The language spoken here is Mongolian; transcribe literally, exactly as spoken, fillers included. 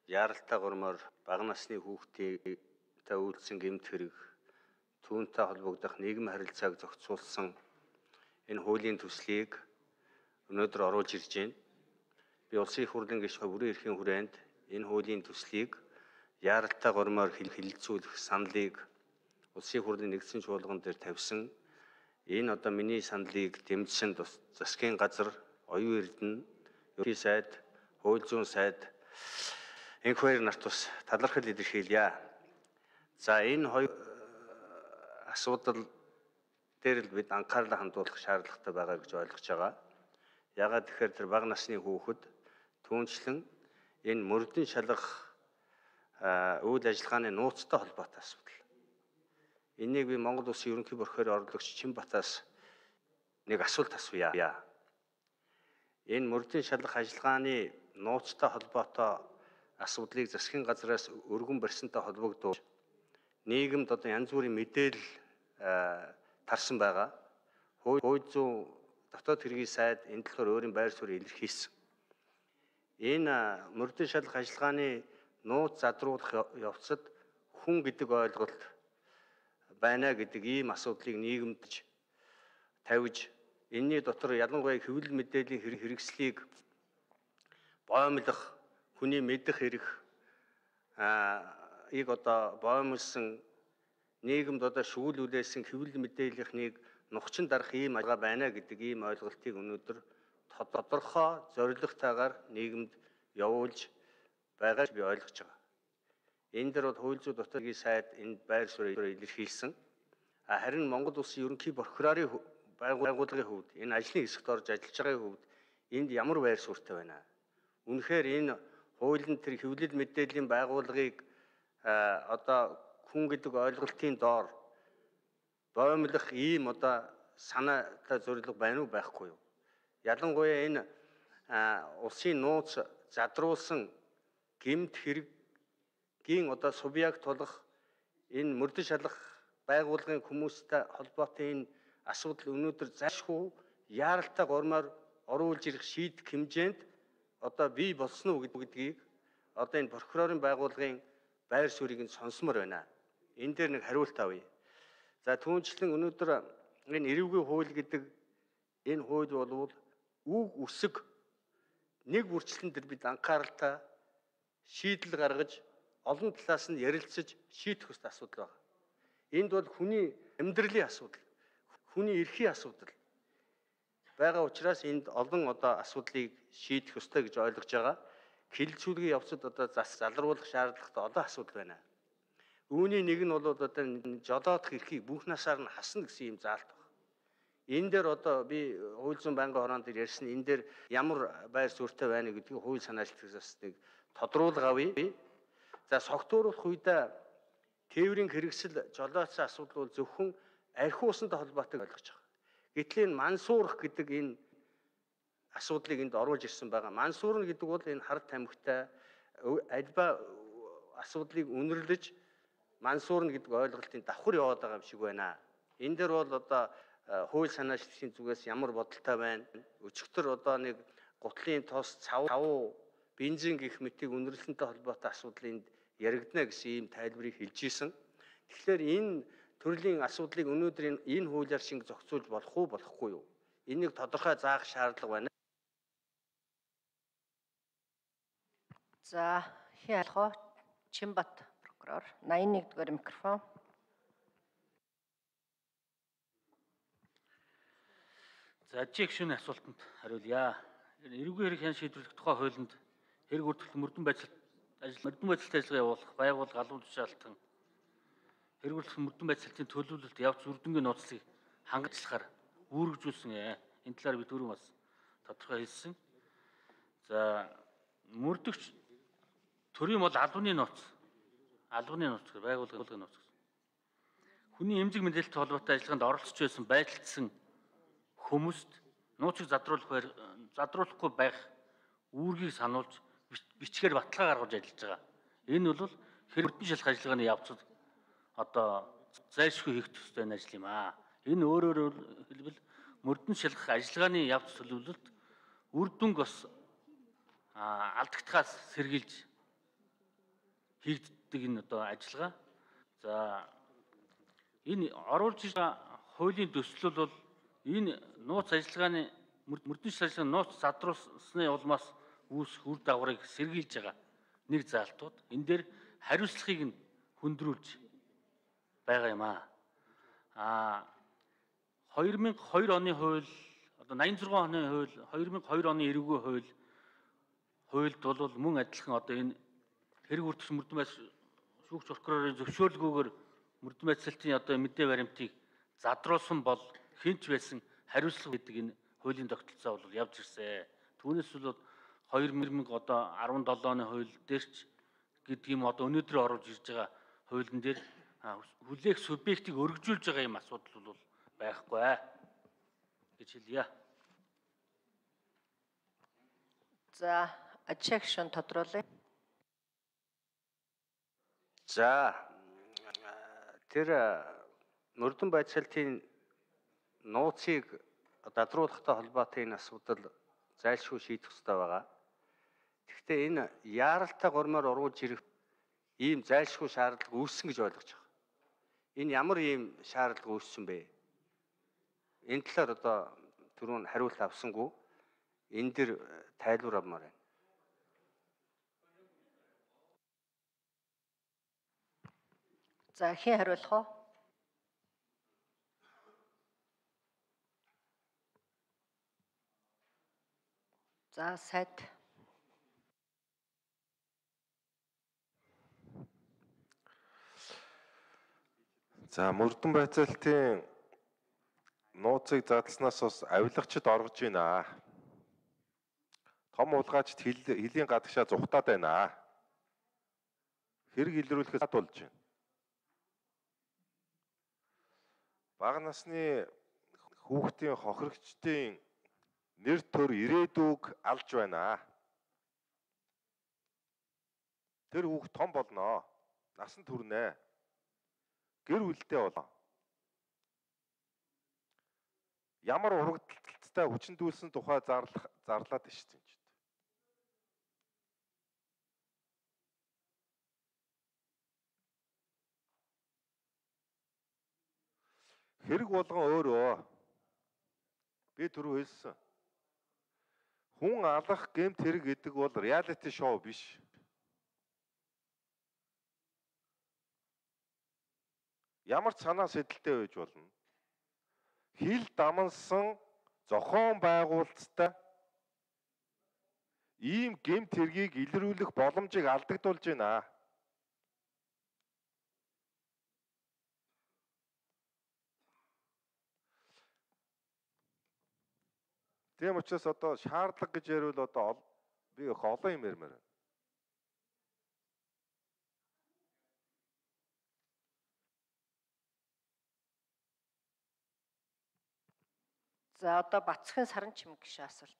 яаралтай гормоор бага насны хүүхдтэй үйлдсэн гэмт хэрэг түүнтэй холбогдох нийгмийн харилцааг зохицуулсан энэ хуулийн төслийг өнөөдөр оруулж ирж байна. Би улсын их хурлын гишүүн бүрэн эрхийн хүрээнд энэ хуулийн төслийг яаралтай гормоор хилцүүлэх саналыг улсын их хурлын нэгдсэн чуулган дээр тавьсан. Энэ одоо миний саналыг дэмжсэн засгийн газар, оюун эрдэнэ, ерөнхий сайд, хууль зүйн сайд энх хоёр нарт бас талархал илэрхийлье. За энэ хоёр асуудал дээр л бид анхаарлаа хандуулах шаардлагатай байгаа гэж ойлгож байгаа. Яагаад тэгэхээр тэр бага насны хүүхэд түүнчлэн энэ мөрдөн шалгах үйл ажиллагааны нууцтай холбоотой асуудал. Энийг би Монгол Улсын ерөнхий прокурор орлогч Чинбатаас нэг асуулт асууя. Энэ мөрдөн шалгах ажиллагааны нууцтай холбоотой асуудлыг засгийн газраас өргөн барьсантай холбогдуулж нийгэмд одоо янз бүрийн мэдээлэл тарсан байгаа. Хууль зүйн дотоод хэргийн сайд энэ талаар өөрийн байр суурийг илэрхийлсэн. Энэ мөрдөн шалгах ажиллагааны нууц задруулах явцад хүн гэдэг ойлголт байна гэдэг ийм асуудлыг нийгэмд тавьж энэний дотор ялангуяа хэвлэл мэдээллийн хэрэгслийг боомлох, хүний мэдэх хэрэг ийг одоо боомлсон нийгэмд одоо шүүлүүлсэн хэвлэл мэдээллийнхнийг нухчин дарах ийм ажиллагаа байна гэдэг ийм ойлголтыг өнөөдөр тодорхой зорилготойгоор нийгэмд явуулж байгааг би ойлгож байгаа. Энэ дээр бол хууль зүйн дотоод хэргийн сайд энэ байр суурийг илэрхийлсэн. Харин Монгол Улсын ерөнхий прокурорын байгууллагын хувьд энэ ажлын хэсэгт орж ажиллаж байгаагийн хувьд энд ямар байр суурьтай байна? Үнэхээр энэ хуулийн тэр хэвлэл мэдээллийн байгууллагыг одоо хүн гэдэг ойлголтын доор боомлох ийм одоо санаатай зорилго байна уу байхгүй юу? Ялангуяа энэ улсын нууц задруулсан гэмт хэрэггийн одоо субъект болох энэ мөрдөн шалгах байгууллагын хүмүүстэй холбоотой энэ асуудал өнөөдөр зайлшгүй яаралтай гормоор оруулж ирэх шийдэх хэмжээнд одоо бий болсон уу гэдгийг одоо энэ прокурорын байгууллагын байр суурийг нь сонсомор байна. Энэ дээр нэг хариулт авъя. За түүнчлэн өнөөдөр энэ эрүүгийн хууль гэдэг энэ хууль болвол үг үсэг нэг бүрчлэн дээр бид анхааралтай шийдэл гаргаж олон талаас нь ярилцаж шийдэх ёстой асуудал байна. Энд бол хүний амьдралын асуудал, хүний эрхийн асуудал байгаа учраас энд олон одоо асуудлыг шийдэх ёстой гэж ойлгож байгаа. Хилцүүлгийн явцад одоо зас залруулах шаардлагатай олон асуудал байна. Үүний нэг нь бол одоо жолоодох эрхийг бүх насаар нь хасна гэсэн юм заалт байна. Энэ дээр одоо би хууль зүйн байнгын хороонд дээр ярьсан энэ дээр ямар байр суурьтай байна гэдгийг хууль санаачлагчдаас нэг тодруулга авъя. За согтууруулах үедээ тээврийн хэрэгсэл жолоодсон асуудал бол зөвхөн архи уусантай холбоотой ойлгож байгаа. Гэтэл энэ мансуурах гэдэг энэ асуудлыг энд оруулж ирсэн байгаа. Мансуурна гэдэг бол энэ хар тамхитай альба асуудлыг үнэрлэж мансуурна гэдэг ойлголтын давхар яваад байгаа юм шиг байна. Энэ дээр бол одоо хууль санаачлагчдын зүгээс ямар бодолтой байна? Өчигдөр одоо нэг гутлын тос, цав, бензин гэх мэтийг үнэрлэлтэнтэй холбоотой асуудлыг яригдана гэсэн ийм тайлбарыг хэлж ийсэн. Тэгэхээр энэ төрлийн асуудлыг өнөөдөр энэ хуулиар шинг зохицуулж болох уу, болохгүй юу? Энийг тодорхой заах шаардлага байна. За, хялхо Чинбат прокурор найман нэгдүгээр микрофон. За, жиг шүн асуултанд хариулъя. Эрүүгийн хэрэг хян шийдвэрлэх тухай хуулинд хэрэг үрдэх мөрдөн байдал ажил мөрдөн байдалтай ажиллагаа явуулах, байгууллага албан тушаалтан хэрэг үрдэх мөрдөн байдлын төлөвлөлт явц үрдэнгийн нууцлыг хангалтлагаар үүргэжүүлсэн. Энэ талаар би түрүү бас тодорхой хэлсэн. За, мөрдөгч төрийн бол албаны нууц, албаны нууц, байгууллагын нууц гэсэн. Хүний эмзэг мэдээлэлтэй холбоотой ажиллагаанд оролцож байсан байдалцсан хүмүүст нууцыг задруулах задруулахгүй байх үүргийг сануулж бичгээр баталгаа гаргаж ажиллаж байгаа. Энэ бол хэрэг мөрдөн шалгах ажиллагааны явцад одоо зайлшгүй хийх ёстой ажил юм аа. Энэ өөрөөр хэлбэл мөрдөн шалгах ажиллагааны явц төлөвлөлт үр дүнг бас алдагдахаас сэргийлж хийгддэг энэ одоо ажиллагаа. За энэ оруулж иж байгаа хуулийн төсөл бол энэ нууц ажиллагааны мөрдөн шил ажиллагааны нууц задруулсны улмаас үүсэх үр дагаврыг сэргийлж байгаа нэг заалтууд. Энэ дээр хариуцлагыг нь хөндрүүлж байгаа юм аа. А хоёр мянга и хоёр оны хууль, одоо найман зургаан оны хууль, хоёр мянга и хоёр оны эрүүгийн хууль хуульд бол мөн адилхан одоо энэ хэрэг хүртэгч мөрдөн байцаалт шүүгч прокурорын зөвшөөрлгүйгээр мөрдөн байцаалтын одоо мэдээ баримтыг задруулсан бол хинч байсан хариуцлага гэдэг энэ хуулийн тогтолцоо бол явж ирсэн. Түүнээс бол хоёр мянга одоо арван долоо оны хууль дээрч гэдэг юм одоо өнөөдөр оруулж ирж байгаа хуулийн дээр хүлээх субъектыг өргөжүүлж байгаа юм асуудал бол байхгүй гэж хэлье. За ажиг шин тодруулъя. За тэр мөрдөн байцаалтын нууцыг дадруулахтай холбоотой энэ асуудал зайлшгүй шийдэх ёстой байгаа. Гэхдээ энэ яаралтай гормоор оруулж ирэх ийм зайлшгүй шаардлага үүссэн гэж ойлгож байгаа. Энэ ямар ийм шаардлага үүссэн бэ? Энэ талаар одоо түрүүн хариулт авсангүй энэ дэр тайлбар авмаар байна. За хэн хариулах вэ? За сайд. За мөрдөн байцаалтын нууцыг задласнаас бас авилгачд оргож байна. Том улгачд хилийн гадагшаа зүхтаад байна. Хэрэг илрүүлэхэд болж байна. Бага насны хүүхдийн хохирогчдын нэр төр ирээдүг алж байна. Тэр хүүхд том болно. Насан турнэ. Гэр бүлтэй болоо. Ямар урагдталтай хүчндүүлсэн тухай зарлах зарлаад байна шүү дээ. Хэрэг болгон өөрөө би түрүү хэлсэн. Хүн алах гэмт хэрэг гэдэг бол реалити шоу биш. Ямар ч санаа сэдэлтэй байж болно. Хил дамансан зохион байгуулалттай ийм гэмт хэргийг илрүүлэх боломжийг алдагдуулж байна. Тийм учраас одоо шаардлага гэж ярил одоо би их олон юм ярмаар байна. За одоо Бацхан Саранчим гişэ асуулт.